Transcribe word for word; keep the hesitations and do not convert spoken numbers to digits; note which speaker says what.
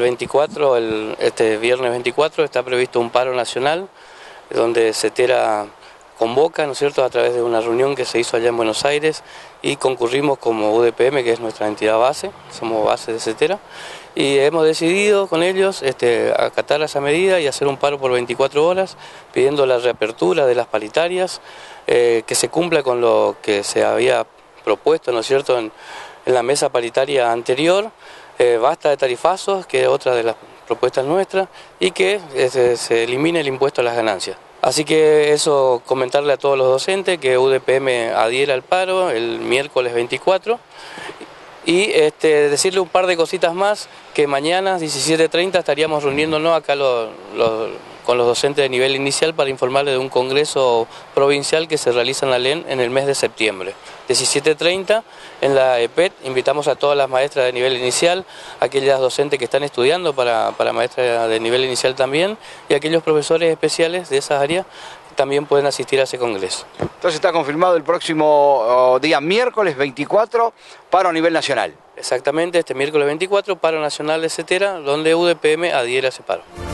Speaker 1: veinticuatro, el, este viernes veinticuatro, está previsto un paro nacional, donde CETERA convoca, ¿no es cierto?, a través de una reunión que se hizo allá en Buenos Aires, y concurrimos como U D P M, que es nuestra entidad base, somos base de CETERA, y hemos decidido con ellos este, acatar esa medida y hacer un paro por veinticuatro horas, pidiendo la reapertura de las paritarias, eh, que se cumpla con lo que se había propuesto, ¿no es cierto?, en, en la mesa paritaria anterior, eh, basta de tarifazos, que es otra de las propuestas nuestras, y que eh, se, se elimine el impuesto a las ganancias. Así que eso, comentarle a todos los docentes que U D P M adhiera al paro el miércoles veinticuatro, y este, decirle un par de cositas más, que mañana diecisiete treinta estaríamos reuniéndonos acá los, los, con los docentes de nivel inicial para informarles de un congreso provincial que se realiza en la L E N en el mes de septiembre. diecisiete treinta en la E P E T, invitamos a todas las maestras de nivel inicial, aquellas docentes que están estudiando para, para maestras de nivel inicial también, y aquellos profesores especiales de esas áreas también pueden asistir a ese congreso.
Speaker 2: Entonces está confirmado el próximo oh, día miércoles veinticuatro, paro a nivel nacional.
Speaker 1: Exactamente, este miércoles veinticuatro, paro nacional de CETERA, donde U D P M adhiere a ese paro.